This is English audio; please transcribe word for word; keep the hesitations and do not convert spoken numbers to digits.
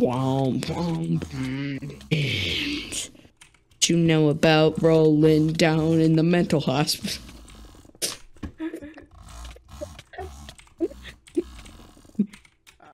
you know about rolling down in the mental hospital?